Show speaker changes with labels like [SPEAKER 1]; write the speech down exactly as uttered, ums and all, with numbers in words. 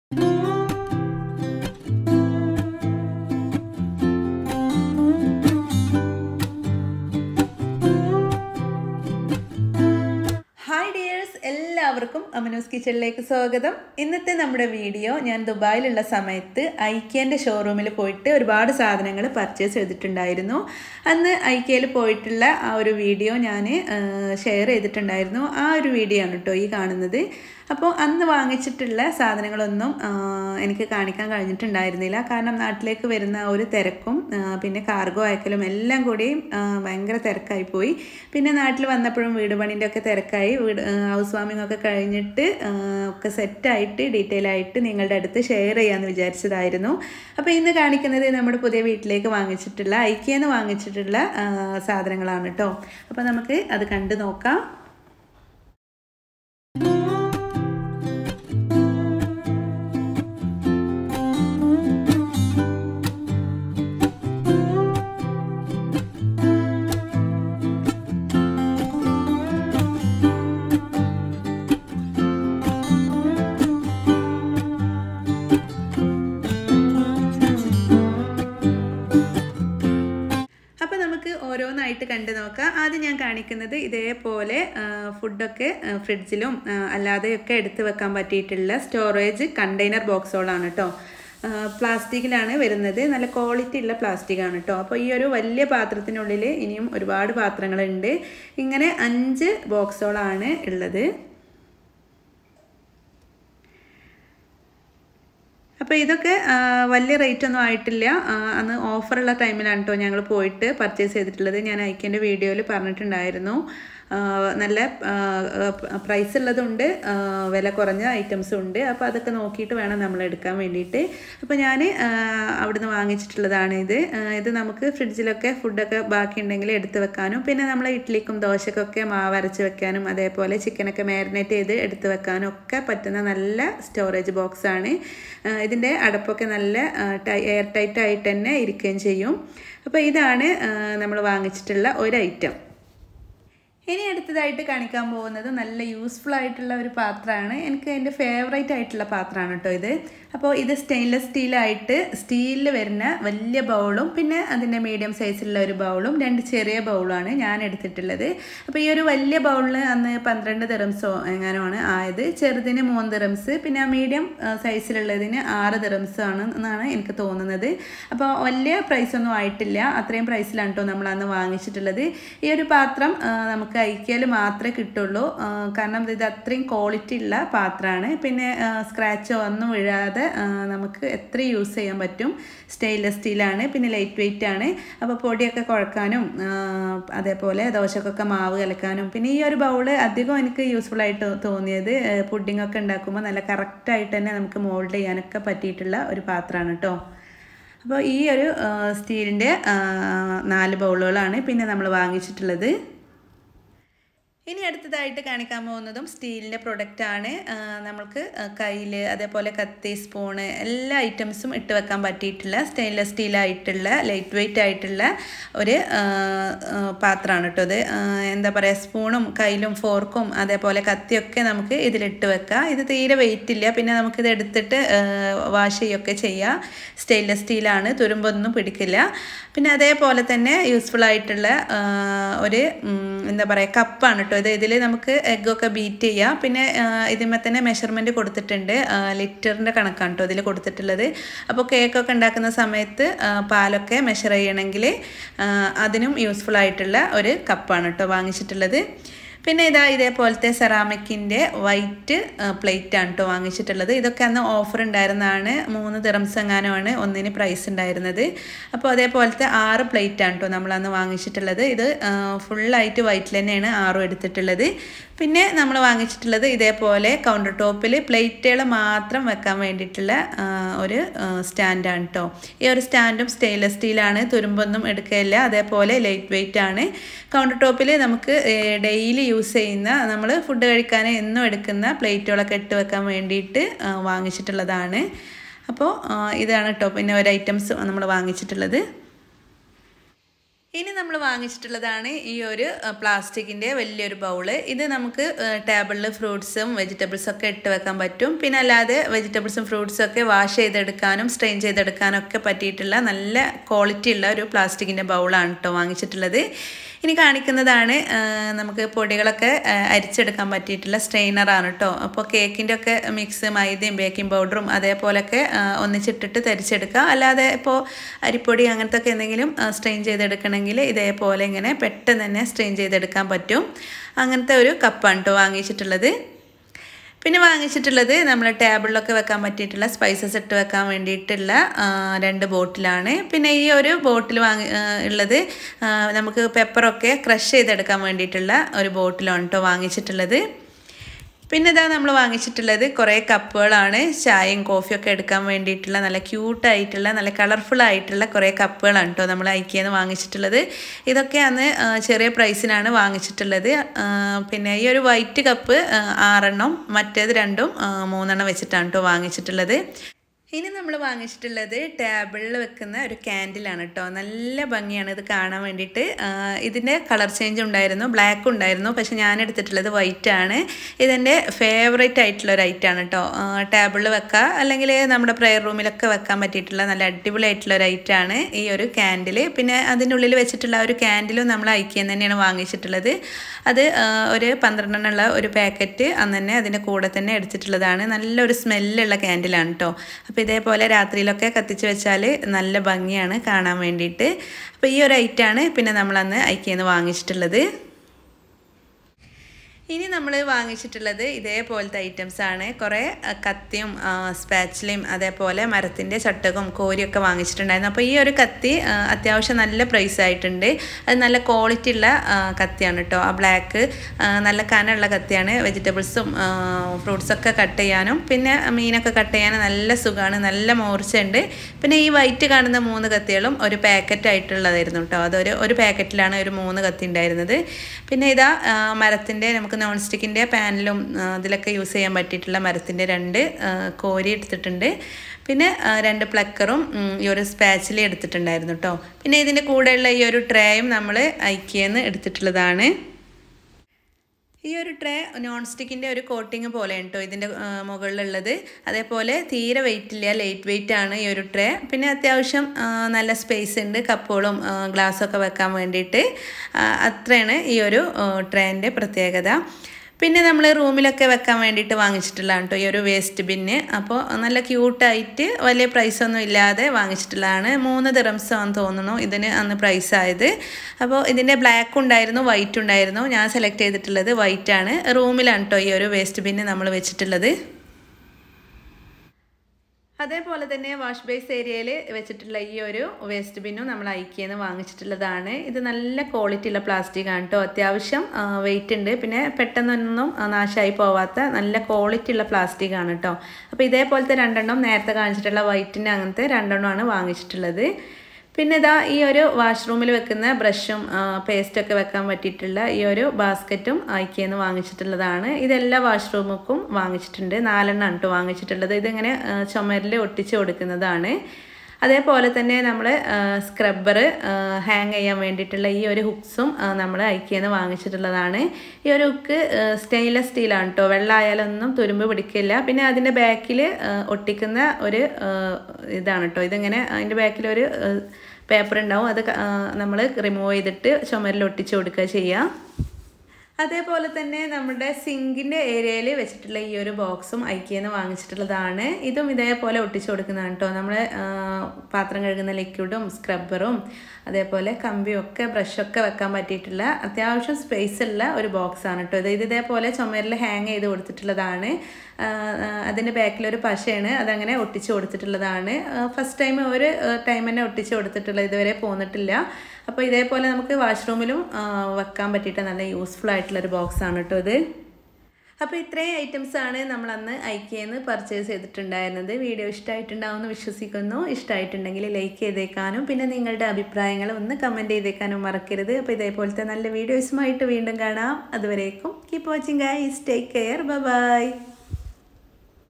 [SPEAKER 1] Hi dears, എല്ലാവർക്കും അമനൂസ് കിച്ചണിലേക്ക് സ്വാഗതം. ഇന്നത്തെ നമ്മുടെ വീഡിയോ ഞാൻ ദുബായിലുള്ള സമയത്ത് ഐക്യൻ്റെ ഷോറൂമിൽ പോയിട്ട് ഒരുപാട് സാധനങ്ങൾ പർച്ചേസ് ചെയ്തിട്ടുണ്ടായിരുന്നു. അന്ന് ഐക്യയിൽ പോയിട്ടുള്ള ആ ഒരു വീഡിയോ ഞാൻ ഷെയർ ചെയ്തിട്ടുണ്ടായിരുന്നു. ആ ഒരു വീഡിയോ ആണ് കേട്ടോ ഈ കാണുന്നത്. അപ്പോൾ അന്ന് വാങ്ങിച്ചിട്ടുള്ള സാധനങ്ങളൊന്നും എനിക്ക് കാണിക്കാൻ കഴിഞ്ഞിട്ടുണ്ടായിരുന്നില്ല. കാരണം നാട്ടിലേക്ക് വരുന്ന ഒരു തിരക്കും പിന്നെ കാർഗോ അയക്കലും എല്ലാം കൂടി ഭയങ്കര തിരക്കായിപ്പോയി. പിന്നെ നാട്ടിൽ വന്നപ്പോഴും വീട് പണിൻ്റെ ഒക്കെ തിരക്കായി. വീട് ഹൗസ് വാമിംഗ് ഒക്കെ കഴിഞ്ഞിട്ട് ഒക്കെ സെറ്റായിട്ട് ഡീറ്റെയിൽ ആയിട്ട് നിങ്ങളുടെ അടുത്ത് ഷെയർ ചെയ്യാമെന്ന് വിചാരിച്ചതായിരുന്നു. അപ്പോൾ ഇന്ന് കാണിക്കുന്നത് നമ്മുടെ പുതിയ വീട്ടിലേക്ക് വാങ്ങിച്ചിട്ടുള്ള ഐക്യന്ന് വാങ്ങിച്ചിട്ടുള്ള സാധനങ്ങളാണ് കേട്ടോ. അപ്പോൾ നമുക്ക് അത് കണ്ടു നോക്കാം. ഓരോന്നായിട്ട് കണ്ടു നോക്കാം. ആദ്യം ഞാൻ കാണിക്കുന്നത് ഇതേപോലെ ഫുഡൊക്കെ ഫ്രിഡ്ജിലും അല്ലാതെയൊക്കെ എടുത്ത് വെക്കാൻ പറ്റിയിട്ടുള്ള സ്റ്റോറേജ് കണ്ടെയ്നർ ബോക്സുകളാണ് കേട്ടോ. പ്ലാസ്റ്റിക്കിലാണ് വരുന്നത്. നല്ല ക്വാളിറ്റി ഉള്ള പ്ലാസ്റ്റിക്കാണ് കേട്ടോ. അപ്പോൾ ഈ ഒരു വലിയ പാത്രത്തിനുള്ളിൽ ഇനിയും ഒരുപാട് പാത്രങ്ങളുണ്ട്. ഇങ്ങനെ അഞ്ച് ബോക്സുകളാണ് ഉള്ളത്. അപ്പോൾ ഇതൊക്കെ വലിയ റേറ്റ് ഒന്നും ആയിട്ടില്ല. അന്ന് ഓഫറുള്ള ടൈമിലാണ് കേട്ടോ ഞങ്ങൾ പോയിട്ട് പർച്ചേസ് ചെയ്തിട്ടുള്ളത്. ഞാൻ ഐക്യൻ്റെ വീഡിയോയിൽ പറഞ്ഞിട്ടുണ്ടായിരുന്നു. നല്ല പ്രൈസ് ഉള്ളതുണ്ട്, വില കുറഞ്ഞ ഐറ്റംസും ഉണ്ട്. അപ്പോൾ അതൊക്കെ നോക്കിയിട്ട് വേണം നമ്മൾ എടുക്കാൻ വേണ്ടിയിട്ട്. അപ്പോൾ ഞാൻ അവിടുന്ന് വാങ്ങിച്ചിട്ടുള്ളതാണ് ഇത്. ഇത് നമുക്ക് ഫ്രിഡ്ജിലൊക്കെ ഫുഡൊക്കെ ബാക്കി ഉണ്ടെങ്കിൽ എടുത്ത് വെക്കാനും പിന്നെ നമ്മൾ ഇഡ്ഡലിക്കും ദോശക്കൊക്കെ മാവ് അരച്ച് വെക്കാനും അതേപോലെ ചിക്കനൊക്കെ മാരിനേറ്റ് ചെയ്ത് എടുത്ത് വെക്കാനും ഒക്കെ പറ്റുന്ന നല്ല സ്റ്റോറേജ് ബോക്സാണ്. ഇതിൻ്റെ അടപ്പൊക്കെ നല്ല എയർ ടൈറ്റ് ആയിട്ട് തന്നെ ഇരിക്കുകയും ചെയ്യും. അപ്പോൾ ഇതാണ് നമ്മൾ വാങ്ങിച്ചിട്ടുള്ള ഒരു ഐറ്റം. ഇനി അടുത്തതായിട്ട് കാണിക്കാൻ പോകുന്നത് നല്ല യൂസ്ഫുൾ ആയിട്ടുള്ള ഒരു പാത്രമാണ്. എനിക്ക് എൻ്റെ ഫേവറേറ്റ് ആയിട്ടുള്ള പാത്രമാണ് കേട്ടോ ഇത്. അപ്പോൾ ഇത് സ്റ്റെയിൻലെസ് സ്റ്റീലായിട്ട് സ്റ്റീലിൽ വരുന്ന വലിയ ബൗളും പിന്നെ അതിൻ്റെ മീഡിയം സൈസിലുള്ള ഒരു ബൗളും രണ്ട് ചെറിയ ബൗളാണ് ഞാൻ എടുത്തിട്ടുള്ളത്. അപ്പോൾ ഈ ഒരു വലിയ ബൗളിന് അന്ന് പന്ത്രണ്ട് ദിറംസോ എങ്ങനെയാണ് ആയത്. ചെറുതിന് മൂന്ന് ദിറംസ് പിന്നെ മീഡിയം സൈസിലുള്ളതിന് ആറ് ദിറംസ് ആണ് എന്നാണ് എനിക്ക് തോന്നുന്നത്. അപ്പോൾ വലിയ പ്രൈസൊന്നും ആയിട്ടില്ല. അത്രയും പ്രൈസിലാണ് കേട്ടോ നമ്മൾ അന്ന് വാങ്ങിച്ചിട്ടുള്ളത്. ഈ ഒരു പാത്രം നമുക്ക് ഐക്യയിൽ മാത്രമേ കിട്ടുള്ളൂ. കാരണം ഇത് അത്രയും ക്വാളിറ്റി ഉള്ള പാത്രമാണ്. പിന്നെ സ്ക്രാച്ചോ ഒന്നും വീഴാതെ നമുക്ക് എത്ര യൂസ് ചെയ്യാൻ പറ്റും. സ്റ്റെയിൻലെസ് സ്റ്റീലാണ് പിന്നെ ലൈറ്റ് വെയിറ്റ് ആണ്. അപ്പോൾ പൊടിയൊക്കെ കുഴക്കാനും അതേപോലെ ദോശക്കൊക്കെ മാവ് കലക്കാനും പിന്നെ ഈ ഒരു ബൗള് അധികം എനിക്ക് യൂസ്ഫുൾ ആയിട്ട് തോന്നിയത് പുഡിംഗ് ഒക്കെ ഉണ്ടാക്കുമ്പോൾ നല്ല കറക്റ്റായിട്ട് തന്നെ നമുക്ക് മോൾഡ് ചെയ്യാനൊക്കെ പറ്റിയിട്ടുള്ള ഒരു പാത്രമാണ് കേട്ടോ. അപ്പോൾ ഈ ഒരു സ്റ്റീലിൻ്റെ നാല് ബൗളുകളാണ് പിന്നെ നമ്മൾ വാങ്ങിച്ചിട്ടുള്ളത്. ഇനി അടുത്തതായിട്ട് കാണിക്കാൻ പോകുന്നതും സ്റ്റീലിൻ്റെ പ്രൊഡക്റ്റാണ്. നമ്മൾക്ക് കയ്യിൽ അതേപോലെ കത്തി സ്പൂണ് എല്ലാ ഐറ്റംസും ഇട്ട് വെക്കാൻ പറ്റിയിട്ടുള്ള സ്റ്റെയിൻലെസ് സ്റ്റീലായിട്ടുള്ള ലൈറ്റ് വെയിറ്റ് ആയിട്ടുള്ള ഒരു പാത്രമാണ് കേട്ടോ ഇത്. എന്താ പറയുക, സ്പൂണും കയ്യിലും ഫോർക്കും അതേപോലെ കത്തിയൊക്കെ നമുക്ക് ഇതിലിട്ട് വെക്കാം. ഇത് തീരെ വെയിറ്റ് ഇല്ല. പിന്നെ നമുക്കിത് എടുത്തിട്ട് വാഷ് ചെയ്യുകയൊക്കെ ചെയ്യാം. സ്റ്റെയിൻലെസ് സ്റ്റീലാണ്, തുരുമ്പൊന്നും പിടിക്കില്ല. പിന്നെ അതേപോലെ തന്നെ യൂസ്ഫുൾ ആയിട്ടുള്ള ഒരു എന്താ പറയുക കപ്പാണ് കേട്ടോ ഇത്. ഇതിൽ നമുക്ക് എഗ്ഗൊക്കെ ബീറ്റ് ചെയ്യാം. പിന്നെ ഇതിന്മേൽ തന്നെ മെഷർമെൻറ്റ് കൊടുത്തിട്ടുണ്ട്. ലിറ്ററിൻ്റെ കണക്കാണ് കേട്ടോ ഇതിൽ കൊടുത്തിട്ടുള്ളത്. അപ്പോൾ കേക്കൊക്കെ ഉണ്ടാക്കുന്ന സമയത്ത് പാലൊക്കെ മെഷർ ചെയ്യണമെങ്കിൽ അതിനും യൂസ്ഫുൾ ആയിട്ടുള്ള ഒരു കപ്പാണ് കേട്ടോ വാങ്ങിച്ചിട്ടുള്ളത്. പിന്നെ ഇതാ ഇതേപോലത്തെ സെറാമിക്കിൻ്റെ വൈറ്റ് പ്ലേറ്റാണ് കേട്ടോ വാങ്ങിച്ചിട്ടുള്ളത്. ഇതൊക്കെ അന്ന് ഓഫർ ഉണ്ടായിരുന്നതാണ്. മൂന്ന് ദിറംസ് എങ്ങാനുമാണ് ഒന്നിന് പ്രൈസ് ഉണ്ടായിരുന്നത്. അപ്പോൾ അതേപോലത്തെ ആറ് പ്ലേറ്റാണ് കേട്ടോ നമ്മളന്ന് വാങ്ങിച്ചിട്ടുള്ളത്. ഇത് ഫുള്ളായിട്ട് വൈറ്റിൽ തന്നെയാണ് ആറും എടുത്തിട്ടുള്ളത്. പിന്നെ നമ്മൾ വാങ്ങിച്ചിട്ടുള്ളത് ഇതേപോലെ കൗണ്ടർ ടോപ്പിൽ പ്ലേറ്റുകൾ മാത്രം വെക്കാൻ വേണ്ടിയിട്ടുള്ള ഒരു സ്റ്റാൻഡാണ് കേട്ടോ. ഈ ഒരു സ്റ്റാൻഡും സ്റ്റെയിൻലെസ് സ്റ്റീലാണ്, തുരുമ്പൊന്നും എടുക്കുകയില്ല. അതേപോലെ ലൈറ്റ് വെയിറ്റ് ആണ്. കൗണ്ടർ ടോപ്പിൽ നമുക്ക് ഡെയിലി യൂസ് ചെയ്യുന്ന നമ്മൾ ഫുഡ് കഴിക്കാൻ എന്നും എടുക്കുന്ന പ്ലേറ്റുകളൊക്കെ ഇട്ട് വെക്കാൻ വേണ്ടിയിട്ട് വാങ്ങിച്ചിട്ടുള്ളതാണ്. അപ്പോൾ ഇതാണ് കേട്ടോ പിന്നെ ഒരു ഐറ്റംസ് നമ്മൾ വാങ്ങിച്ചിട്ടുള്ളത്. ഇനി നമ്മൾ വാങ്ങിച്ചിട്ടുള്ളതാണ് ഈ ഒരു പ്ലാസ്റ്റിക്കിൻ്റെ വലിയൊരു ബൗള്. ഇത് നമുക്ക് ടേബിളിൽ ഫ്രൂട്ട്സും വെജിറ്റബിൾസും ഒക്കെ ഇട്ട് വെക്കാൻ പറ്റും. പിന്നെ അല്ലാതെ വെജിറ്റബിൾസും ഫ്രൂട്ട്സും ഒക്കെ വാഷ് ചെയ്തെടുക്കാനും സ്ട്രെയിൻ ചെയ്തെടുക്കാനും ഒക്കെ പറ്റിയിട്ടുള്ള നല്ല ക്വാളിറ്റി ഉള്ള ഒരു പ്ലാസ്റ്റിക്കിൻ്റെ ബൗളാണ് കേട്ടോ വാങ്ങിച്ചിട്ടുള്ളത്. ഇനി കാണിക്കുന്നതാണ് നമുക്ക് പൊടികളൊക്കെ അരിച്ചെടുക്കാൻ പറ്റിയിട്ടുള്ള സ്ട്രെയിനറാണ് കേട്ടോ. അപ്പോൾ കേക്കിൻ്റെ ഒക്കെ മിക്സ് മൈദയും ബേക്കിംഗ് പൗഡറും അതേപോലെയൊക്കെ ഒന്നിച്ചിട്ടിട്ട് തരിച്ചെടുക്കുക. അല്ലാതെ ഇപ്പോൾ അരിപ്പൊടി അങ്ങനത്തെ ഒക്കെ എന്തെങ്കിലും സ്ട്രെയിൻ ചെയ്തെടുക്കണമെങ്കിൽ ഇതേപോലെ ഇങ്ങനെ പെട്ടെന്ന് തന്നെ സ്ട്രെയിൻ ചെയ്തെടുക്കാൻ പറ്റും. അങ്ങനത്തെ ഒരു കപ്പാണ് കേട്ടോ വാങ്ങിച്ചിട്ടുള്ളത്. പിന്നെ വാങ്ങിച്ചിട്ടുള്ളത് നമ്മൾ ടേബിളിലൊക്കെ വെക്കാൻ പറ്റിയിട്ടുള്ള സ്പൈസസ് ഇട്ട് വെക്കാൻ വേണ്ടിയിട്ടുള്ള രണ്ട് ബോട്ടിലാണ്. പിന്നെ ഈ ഒരു ബോട്ടിൽ വാങ്ങി ഉള്ളത് നമുക്ക് പെപ്പറൊക്കെ ക്രഷ് ചെയ്തെടുക്കാൻ വേണ്ടിയിട്ടുള്ള ഒരു ബോട്ടിലാണ് കേട്ടോ വാങ്ങിച്ചിട്ടുള്ളത്. പിന്നെ ഇതാ നമ്മൾ വാങ്ങിച്ചിട്ടുള്ളത് കുറേ കപ്പുകളാണ്. ചായയും കോഫിയൊക്കെ എടുക്കാൻ വേണ്ടിയിട്ടുള്ള നല്ല ക്യൂട്ടായിട്ടുള്ള നല്ല കളർഫുൾ ആയിട്ടുള്ള കുറേ കപ്പുകളാണ് കേട്ടോ നമ്മൾ ഐക്കിയെന്ന് വാങ്ങിച്ചിട്ടുള്ളത്. ഇതൊക്കെ അന്ന് ചെറിയ പ്രൈസിനാണ് വാങ്ങിച്ചിട്ടുള്ളത്. പിന്നെ ഈ ഒരു വൈറ്റ് കപ്പ് ആറെണ്ണം, മറ്റേത് രണ്ടും മൂന്നെണ്ണം വെച്ചിട്ടാണ് കേട്ടോ വാങ്ങിച്ചിട്ടുള്ളത്. ഇനി നമ്മൾ വാങ്ങിച്ചിട്ടുള്ളത് ടേബിളിൽ വെക്കുന്ന ഒരു ക്യാൻഡിലാണ് കേട്ടോ. നല്ല ഭംഗിയാണ് ഇത് കാണാൻ വേണ്ടിയിട്ട്. ഇതിൻ്റെ കളർ ചേഞ്ച് ഉണ്ടായിരുന്നു, ബ്ലാക്ക് ഉണ്ടായിരുന്നു, പക്ഷെ ഞാൻ എടുത്തിട്ടുള്ളത് വൈറ്റ് ആണ്. ഇതെൻ്റെ ഫേവറേറ്റ് ആയിട്ടുള്ള ഒരു ഐറ്റമാണ് കേട്ടോ. ടേബിളിൽ വെക്കുക അല്ലെങ്കിൽ നമ്മുടെ പ്രെയർ റൂമിലൊക്കെ വെക്കാൻ പറ്റിയിട്ടുള്ള നല്ല അടിപൊളിയായിട്ടുള്ള ഒരു ഐറ്റമാണ് ഈ ഒരു ക്യാൻഡിൽ. പിന്നെ അതിൻ്റെ ഉള്ളിൽ വെച്ചിട്ടുള്ള ഒരു ക്യാൻഡിലും നമ്മൾ ഐക്കിയെന്ന് തന്നെയാണ് വാങ്ങിച്ചിട്ടുള്ളത്. അത് ഒരു പന്ത്രണ്ടെണ്ണമുള്ള ഒരു പാക്കറ്റ് അന്ന് തന്നെ അതിൻ്റെ കൂടെ തന്നെ എടുത്തിട്ടുള്ളതാണ്. നല്ലൊരു സ്മെല്ലുള്ള ക്യാൻഡിലാണ് കേട്ടോ. അപ്പോൾ ഇതേപോലെ രാത്രിയിലൊക്കെ കത്തിച്ച് വെച്ചാൽ നല്ല ഭംഗിയാണ് കാണാൻ വേണ്ടിയിട്ട്. അപ്പോൾ ഈ ഒരു ഐറ്റമാണ് പിന്നെ നമ്മളന്ന് ഐക്കിയെന്ന് വാങ്ങിച്ചിട്ടുള്ളത്. ഇനി നമ്മൾ വാങ്ങിച്ചിട്ടുള്ളത് ഇതേപോലത്തെ ഐറ്റംസാണ്. കുറേ കത്തിയും സ്പാച്ചിലയും അതേപോലെ മരത്തിൻ്റെ ചട്ടകവും കോരിയൊക്കെ വാങ്ങിച്ചിട്ടുണ്ടായിരുന്നു. അപ്പോൾ ഈ ഒരു കത്തി അത്യാവശ്യം നല്ല പ്രൈസ് ആയിട്ടുണ്ട്. അത് നല്ല ക്വാളിറ്റി ഉള്ള കത്തിയാണ് കേട്ടോ. ആ ബ്ലാക്ക് നല്ല കനമുള്ള കത്തിയാണ്. വെജിറ്റബിൾസും ഫ്രൂട്ട്സൊക്കെ കട്ട് ചെയ്യാനും പിന്നെ മീനൊക്കെ കട്ട് ചെയ്യാനും നല്ല സുഖമാണ്, നല്ല മൂർച്ചയുണ്ട്. പിന്നെ ഈ വൈറ്റ് കാണുന്ന മൂന്ന് കത്തികളും ഒരു പാക്കറ്റ് ആയിട്ടുള്ളതായിരുന്നു കേട്ടോ. അതൊരു ഒരു പാക്കറ്റിലാണ് ഒരു മൂന്ന് കത്തി ഉണ്ടായിരുന്നത്. പിന്നെ ഇതാ മരത്തിൻ്റെ നമുക്ക് നോൺ സ്റ്റിക്കിൻ്റെ പാനിലും അതിലൊക്കെ യൂസ് ചെയ്യാൻ പറ്റിയിട്ടുള്ള മരത്തിൻ്റെ രണ്ട് കോരി എടുത്തിട്ടുണ്ട്. പിന്നെ രണ്ട് പ്ലക്കറും ഈ ഒരു സ്പാച്ചിലും എടുത്തിട്ടുണ്ടായിരുന്നു കേട്ടോ. പിന്നെ ഇതിൻ്റെ കൂടെയുള്ള ഈ ഒരു ട്രേയും നമ്മൾ ഐക്കിയെന്ന് എടുത്തിട്ടുള്ളതാണ്. ഈ ഒരു ട്രേ നോൺ സ്റ്റിക്കിൻ്റെ ഒരു കോട്ടിങ് പോലെയാണ് കേട്ടോ ഇതിൻ്റെ മുകളിലുള്ളത്. അതേപോലെ തീരെ വെയിറ്റ് ഇല്ല, ലൈറ്റ് വെയിറ്റ് ആണ് ഈ ഒരു ട്രേ. പിന്നെ അത്യാവശ്യം നല്ല സ്പേസ് ഉണ്ട് കപ്പുകളും ഗ്ലാസ്സൊക്കെ വെക്കാൻ വേണ്ടിയിട്ട്. അത്രയാണ് ഈ ഒരു ട്രേൻ്റെ പ്രത്യേകത. പിന്നെ നമ്മൾ റൂമിലൊക്കെ വെക്കാൻ വേണ്ടിയിട്ട് വാങ്ങിച്ചിട്ടുള്ളതാണ് കേട്ടോ ഈ ഒരു വേസ്റ്റ് ബിന്ന്. അപ്പോൾ നല്ല ക്യൂട്ടായിട്ട് വലിയ പ്രൈസൊന്നും ഇല്ലാതെ വാങ്ങിച്ചിട്ടുള്ളതാണ്. മൂന്ന് ദിറംസാന്ന് തോന്നുന്നു ഇതിന് അന്ന് പ്രൈസ് ആയത്. അപ്പോൾ ഇതിൻ്റെ ബ്ലാക്ക് ഉണ്ടായിരുന്നു, വൈറ്റ് ഉണ്ടായിരുന്നു. ഞാൻ സെലക്ട് ചെയ്തിട്ടുള്ളത് വൈറ്റ് ആണ്. റൂമിലാണ് കേട്ടോ ഈ ഒരു വേസ്റ്റ് ബിന്ന് നമ്മൾ വെച്ചിട്ടുള്ളത്. അതേപോലെ തന്നെ വാഷ് ബേസ് ഏരിയയിൽ വെച്ചിട്ടുള്ള ഈ ഒരു വേസ്റ്റ് ബിന്നും നമ്മൾ ഐക്കിയെന്ന് വാങ്ങിച്ചിട്ടുള്ളതാണ്. ഇത് നല്ല ക്വാളിറ്റി ഉള്ള പ്ലാസ്റ്റിക് ആണ് കേട്ടോ. അത്യാവശ്യം വെയിറ്റ് ഉണ്ട്. പിന്നെ പെട്ടെന്നൊന്നും നാശമായി പോവാത്ത നല്ല ക്വാളിറ്റി ഉള്ള പ്ലാസ്റ്റിക് ആണ് കേട്ടോ. അപ്പോൾ ഇതേപോലത്തെ രണ്ടെണ്ണം നേരത്തെ കാണിച്ചിട്ടുള്ള വൈറ്റിൻ്റെ അങ്ങനത്തെ രണ്ടെണ്ണമാണ് വാങ്ങിച്ചിട്ടുള്ളത്. പിന്നെ ഇതാ ഈ ഒരു വാഷ്റൂമിൽ വെക്കുന്ന ബ്രഷും പേസ്റ്റൊക്കെ വെക്കാൻ പറ്റിയിട്ടുള്ള ഈ ഒരു ബാസ്ക്കറ്റും ഐക്കിയെന്ന് വാങ്ങിച്ചിട്ടുള്ളതാണ്. ഇതെല്ലാ വാഷ്റൂമുക്കും വാങ്ങിച്ചിട്ടുണ്ട്. നാലെണ്ണം കേട്ടോ വാങ്ങിച്ചിട്ടുള്ളത്. ഇതിങ്ങനെ ചുമരിൽ ഒട്ടിച്ച് കൊടുക്കുന്നതാണ്. അതേപോലെ തന്നെ നമ്മൾ സ്ക്രബ്ബർ ഹാങ് ചെയ്യാൻ വേണ്ടിയിട്ടുള്ള ഈ ഒരു ഹുക്സും നമ്മൾ ഐക്കിയെന്ന് വാങ്ങിച്ചിട്ടുള്ളതാണ്. ഈ ഒരു ഹുക്ക് സ്റ്റെയിൻലെസ് സ്റ്റീലാണ് കേട്ടോ. വെള്ളമായാലൊന്നും തുരുമ്പ് പിടിക്കില്ല. പിന്നെ അതിൻ്റെ ബാക്കിൽ ഒട്ടിക്കുന്ന ഒരു ഇതാണ് കേട്ടോ. ഇതിങ്ങനെ അതിൻ്റെ ബാക്കിലൊരു പേപ്പർ ഉണ്ടാവും. അത് നമ്മൾ റിമൂവ് ചെയ്തിട്ട് ചുമരിൽ ഒട്ടിച്ച് കൊടുക്കുക ചെയ്യുക. അതേപോലെ തന്നെ നമ്മുടെ സിങ്കിൻ്റെ ഏരിയയിൽ വെച്ചിട്ടുള്ള ഈ ഒരു ബോക്സും ഐക്കിയെന്ന് വാങ്ങിച്ചിട്ടുള്ളതാണ്. ഇതും ഇതേപോലെ ഒട്ടിച്ചു കൊടുക്കുന്നതാണ് കേട്ടോ. നമ്മൾ പാത്രം കഴുകുന്ന ലിക്വിഡും സ്ക്രബ്ബറും അതേപോലെ കമ്പിയും ഒക്കെ ബ്രഷൊക്കെ വെക്കാൻ പറ്റിയിട്ടുള്ള അത്യാവശ്യം സ്പേസ് ഉള്ള ഒരു ബോക്സാണ് കേട്ടോ. ഇത് ഇതേപോലെ ചുമരിൽ ഹാങ് ചെയ്ത് കൊടുത്തിട്ടുള്ളതാണ്. അതിൻ്റെ ബാക്കിലൊരു പശയാണ്, അതങ്ങനെ ഒട്ടിച്ച് കൊടുത്തിട്ടുള്ളതാണ്. ഫസ്റ്റ് ടൈം ഒരു ടൈം തന്നെ ഒട്ടിച്ച് കൊടുത്തിട്ടുള്ളത്, ഇതുവരെ പോന്നിട്ടില്ല. അപ്പോൾ ഇതേപോലെ നമുക്ക് വാഷ്റൂമിലും വെക്കാൻ പറ്റിയിട്ട് നല്ല യൂസ്ഫുൾ ആയിട്ടുള്ളൊരു ബോക്സാണ് കേട്ടോ ഇത്. അപ്പോൾ ഇത്രയും ഐറ്റംസാണ് നമ്മൾ അന്ന് ഐക്കിയെന്ന് പർച്ചേസ് ചെയ്തിട്ടുണ്ടായിരുന്നത്. വീഡിയോ ഇഷ്ടമായിട്ടുണ്ടാവുമെന്ന് വിശ്വസിക്കുന്നു. ഇഷ്ടമായിട്ടുണ്ടെങ്കിൽ ലൈക്ക് ചെയ്തേക്കാനും പിന്നെ നിങ്ങളുടെ അഭിപ്രായങ്ങൾ ഒന്ന് കമൻറ്റ് ചെയ്തേക്കാനും മറക്കരുത്. അപ്പോൾ ഇതേപോലത്തെ നല്ല വീഡിയോസുമായിട്ട് വീണ്ടും കാണാം. അതുവരേക്കും keep watching guys, take care, bye by.